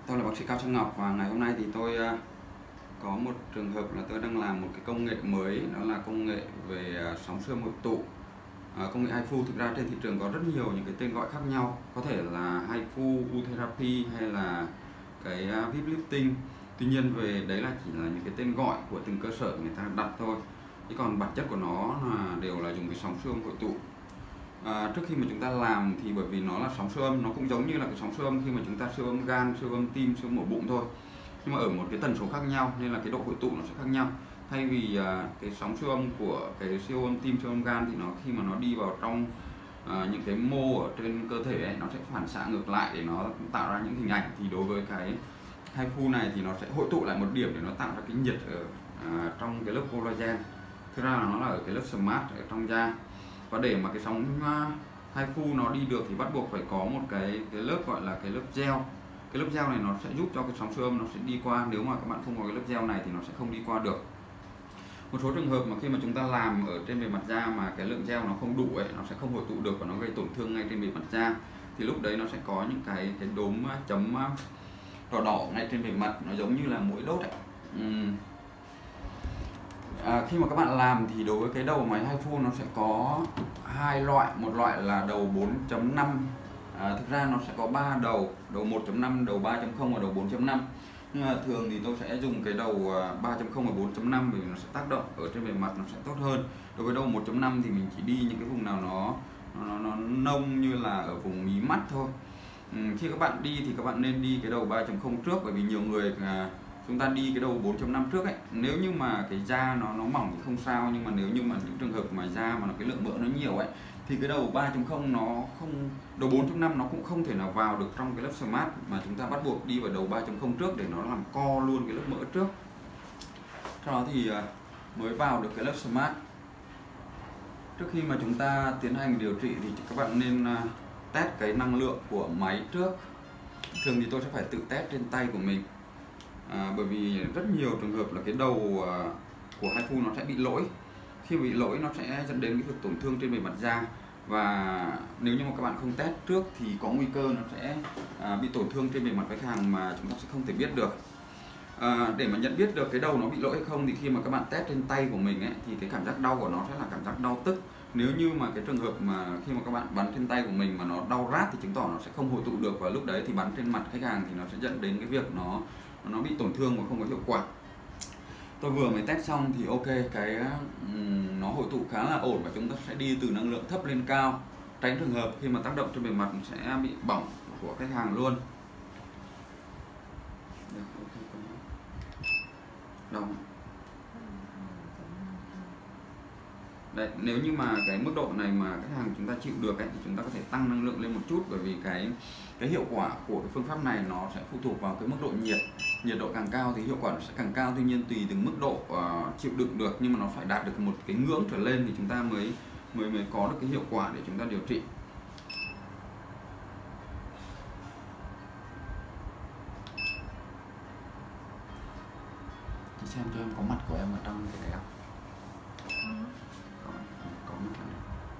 Tôi là bác sĩ Cao Trân Ngọc và ngày hôm nay thì tôi có một trường hợp là tôi đang làm một cái công nghệ mới, đó là công nghệ về sóng siêu âm hội tụ. Công nghệ HIFU thực ra trên thị trường có rất nhiều những cái tên gọi khác nhau, có thể là HIFU, U-therapy hay là cái VIP lifting. Tuy nhiên về đấy là chỉ là những cái tên gọi của từng cơ sở người ta đặt thôi, chứ còn bản chất của nó là đều là dùng cái sóng siêu âm hội tụ. Trước khi mà chúng ta làm thì bởi vì nó là sóng siêu âm, nó cũng giống như là cái sóng siêu âm khi mà chúng ta siêu âm gan, siêu âm tim, siêu âm mổ bụng thôi, nhưng mà ở một cái tần số khác nhau nên là cái độ hội tụ nó sẽ khác nhau. Thay vì cái sóng siêu âm của cái siêu âm tim, siêu âm gan thì nó khi mà nó đi vào trong những cái mô ở trên cơ thể ấy, nó sẽ phản xạ ngược lại để nó tạo ra những hình ảnh. Thì đối với cái HIFU này thì nó sẽ hội tụ lại một điểm để nó tạo ra cái nhiệt ở trong cái lớp collagen. Thực ra là nó là ở cái lớp SMART ở trong da. Và để mà cái sóng HIFU nó đi được thì bắt buộc phải có một cái lớp gọi là cái lớp gel. Cái lớp gel này nó sẽ giúp cho cái sóng siêu âm nó sẽ đi qua. Nếu mà các bạn không có cái lớp gel này thì nó sẽ không đi qua được. Một số trường hợp mà khi mà chúng ta làm ở trên bề mặt da mà cái lượng gel nó không đủ ấy, nó sẽ không hội tụ được và nó gây tổn thương ngay trên bề mặt da, thì lúc đấy nó sẽ có những cái đốm chấm đỏ đỏ ngay trên bề mặt, nó giống như là mũi đốt ấy. Khi mà các bạn làm thì đối với cái đầu máy HIFU nó sẽ có hai loại, một loại là đầu 4.5. Thực ra nó sẽ có 3 đầu 1.5, đầu 3.0 và đầu 4.5. Nhưng mà thường thì tôi sẽ dùng cái đầu 3.0 và 4.5 vì nó sẽ tác động ở trên bề mặt nó sẽ tốt hơn. Đối với đầu 1.5 thì mình chỉ đi những cái vùng nào nó nông như là ở vùng mí mắt thôi. Khi các bạn đi thì các bạn nên đi cái đầu 3.0 trước, bởi vì nhiều người chúng ta đi cái đầu 4.5 trước ấy, nếu như mà cái da nó mỏng thì không sao, nhưng mà nếu như mà những trường hợp mà da mà cái lượng mỡ nó nhiều ấy thì cái đầu 3.0 nó không, đầu 4.5 nó cũng không thể nào vào được trong cái lớp SMART, mà chúng ta bắt buộc đi vào đầu 3.0 trước để nó làm co luôn cái lớp mỡ trước, sau đó thì mới vào được cái lớp SMART. Trước khi mà chúng ta tiến hành điều trị thì các bạn nên test cái năng lượng của máy trước. Thường thì tôi sẽ phải tự test trên tay của mình. Bởi vì rất nhiều trường hợp là cái đầu của HIFU nó sẽ bị lỗi. Khi bị lỗi nó sẽ dẫn đến cái việc tổn thương trên bề mặt da, và nếu như mà các bạn không test trước thì có nguy cơ nó sẽ bị tổn thương trên bề mặt khách hàng mà chúng ta sẽ không thể biết được. Để mà nhận biết được cái đầu nó bị lỗi hay không thì khi mà các bạn test trên tay của mình ấy, thì cái cảm giác đau của nó sẽ là cảm giác đau tức. Nếu như mà cái trường hợp mà khi mà các bạn bắn trên tay của mình mà nó đau rát thì chứng tỏ nó sẽ không hội tụ được, và lúc đấy thì bắn trên mặt khách hàng thì nó sẽ dẫn đến cái việc nó bị tổn thương và không có hiệu quả. Tôi vừa mới test xong thì ok, cái nó hội tụ khá là ổn và chúng ta sẽ đi từ năng lượng thấp lên cao, tránh trường hợp khi mà tác động trên bề mặt sẽ bị bỏng của khách hàng luôn. Đâu? Đấy, nếu như mà cái mức độ này mà khách hàng chúng ta chịu được ấy, thì chúng ta có thể tăng năng lượng lên một chút, bởi vì cái hiệu quả của cái phương pháp này nó sẽ phụ thuộc vào cái mức độ nhiệt độ càng cao thì hiệu quả nó sẽ càng cao. Tuy nhiên tùy từng mức độ chịu đựng được, nhưng mà nó phải đạt được một cái ngưỡng trở lên thì chúng ta mới có được cái hiệu quả để chúng ta điều trị. Chị xem cho em có mặt của em ở trong cái này không? Có mặt này.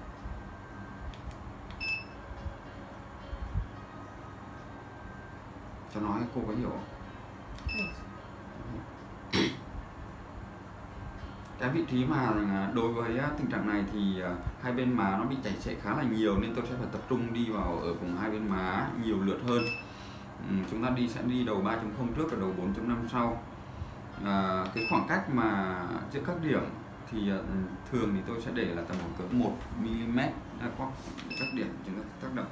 Cho nói cô có hiểu không? Cái vị trí mà đối với tình trạng này thì hai bên má nó bị chảy xệ khá là nhiều, nên tôi sẽ phải tập trung đi vào ở vùng hai bên má nhiều lượt hơn. Chúng ta sẽ đi đầu 3.0 trước và đầu 4.5 sau. Cái khoảng cách mà giữa các điểm thì thường thì tôi sẽ để là tầm khoảng 1 mm các điểm chúng ta tác động.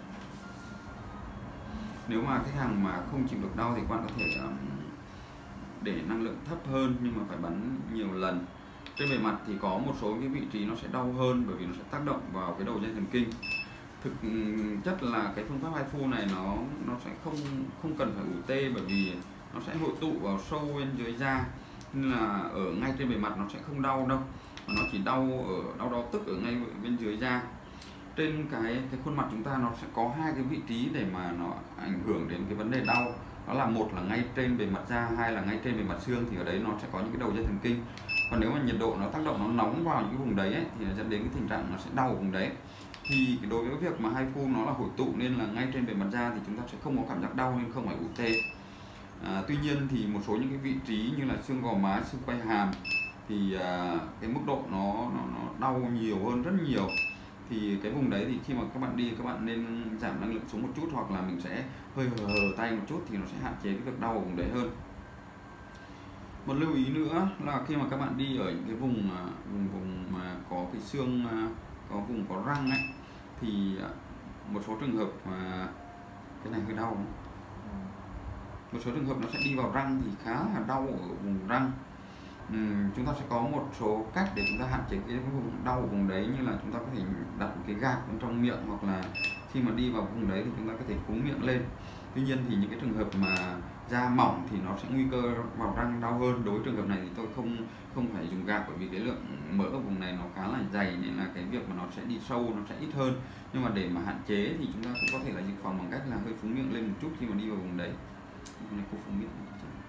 Nếu mà khách hàng mà không chịu được đau thì các bạn có thể để năng lượng thấp hơn, nhưng mà phải bắn nhiều lần. Trên bề mặt thì có một số cái vị trí nó sẽ đau hơn, bởi vì nó sẽ tác động vào cái đầu dây thần kinh. Thực chất là cái phương pháp HIFU này nó sẽ không cần phải ủ tê, bởi vì nó sẽ hội tụ vào sâu bên dưới da, nên là ở ngay trên bề mặt nó sẽ không đau đâu, mà nó chỉ đau tức ở ngay bên dưới da. Trên cái khuôn mặt chúng ta nó sẽ có hai cái vị trí để mà nó ảnh hưởng đến cái vấn đề đau. Đó là một là ngay trên bề mặt da, hai là ngay trên bề mặt xương, thì ở đấy nó sẽ có những cái đầu dây thần kinh. Còn nếu mà nhiệt độ nó tác động nó nóng vào những cái vùng đấy ấy, thì nó dẫn đến cái tình trạng nó sẽ đau ở vùng đấy. Thì đối với việc mà HIFU nó là hội tụ nên là ngay trên bề mặt da thì chúng ta sẽ không có cảm giác đau, nên không phải UT. Tuy nhiên thì một số những cái vị trí như là xương gò má, xương quai hàm thì cái mức độ nó đau nhiều hơn rất nhiều. Thì cái vùng đấy thì khi mà các bạn đi, các bạn nên giảm năng lượng xuống một chút, hoặc là mình sẽ hơi hờ tay một chút thì nó sẽ hạn chế cái việc đau ở vùng đấy hơn. Một lưu ý nữa là khi mà các bạn đi ở những cái vùng mà có cái xương, có vùng có răng ấy, thì một số trường hợp mà cái này hơi đau không? Một số trường hợp nó sẽ đi vào răng thì khá là đau ở vùng răng. Chúng ta sẽ có một số cách để chúng ta hạn chế cái vùng đau ở vùng đấy, như là chúng ta có thể đặt một cái gạt bên trong miệng, hoặc là khi mà đi vào vùng đấy thì chúng ta có thể cuống miệng lên. Tuy nhiên thì những cái trường hợp mà da mỏng thì nó sẽ nguy cơ vào răng đau hơn. Đối với trường hợp này thì tôi không phải dùng gạt, bởi vì cái lượng mỡ ở vùng này nó khá là dày, nên là cái việc mà nó sẽ đi sâu nó sẽ ít hơn. Nhưng mà để mà hạn chế thì chúng ta cũng có thể là dự phòng bằng cách là hơi phúng miệng lên một chút khi mà đi vào vùng đấy. Này cô phúng miệng.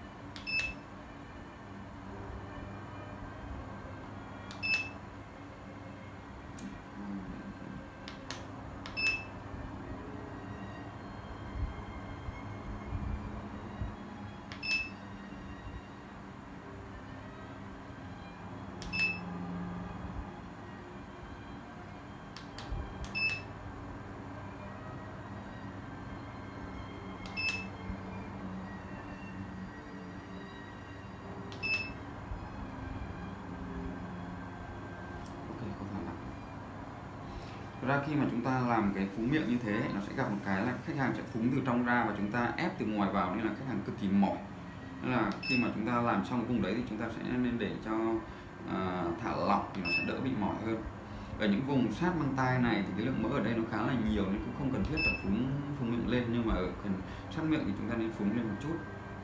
Ra khi mà chúng ta làm cái phúng miệng như thế, nó sẽ gặp một cái là khách hàng sẽ phúng từ trong ra và chúng ta ép từ ngoài vào, nên là khách hàng cực kỳ mỏi. Nên là khi mà chúng ta làm xong vùng đấy thì chúng ta sẽ nên để cho thả lỏng thì nó sẽ đỡ bị mỏi hơn. Ở những vùng sát mang tai này thì cái lượng mỡ ở đây nó khá là nhiều nên cũng không cần thiết phải phúng miệng lên, nhưng mà ở gần sát miệng thì chúng ta nên phúng lên một chút.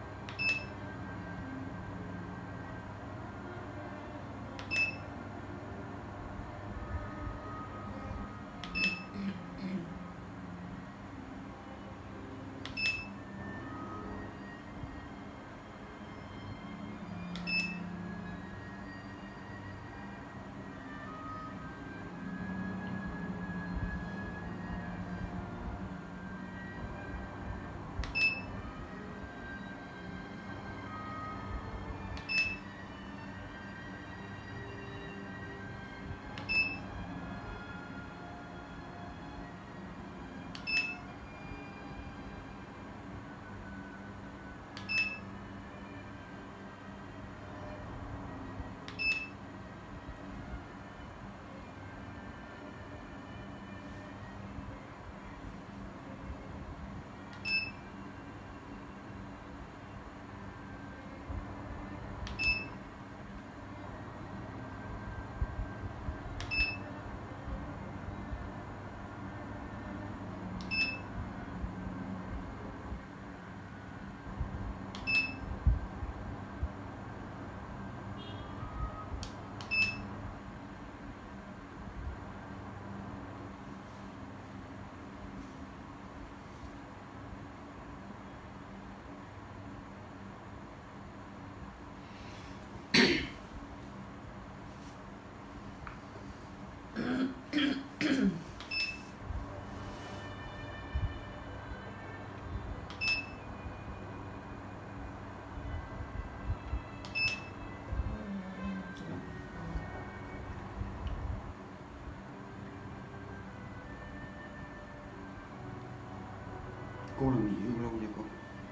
Cô là nghỉ hưu lâu chưa cô?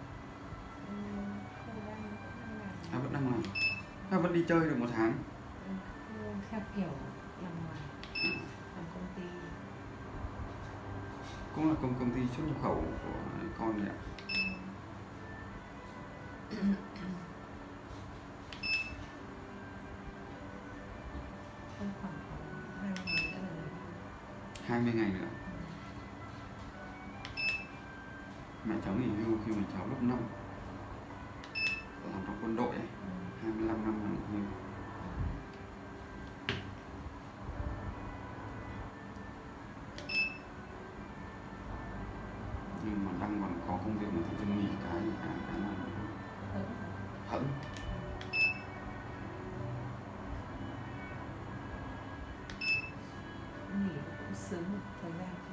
Vẫn đang làm. Vẫn đi chơi được 1 tháng. Theo kiểu làm ngoài, làm công ty. Cũng là công ty xuất nhập khẩu của con đấy ạ. Khoảng 20 ngày nữa là 20 ngày nữa. Mẹ cháu nghỉ hưu khi mà cháu lớp 5, làm trong quân đội ấy, 25 năm là nghỉ hưu. Nhưng mà đang còn có công việc mà tự dưng nghỉ cái là hững. nghỉ cũng sớm một thời gian.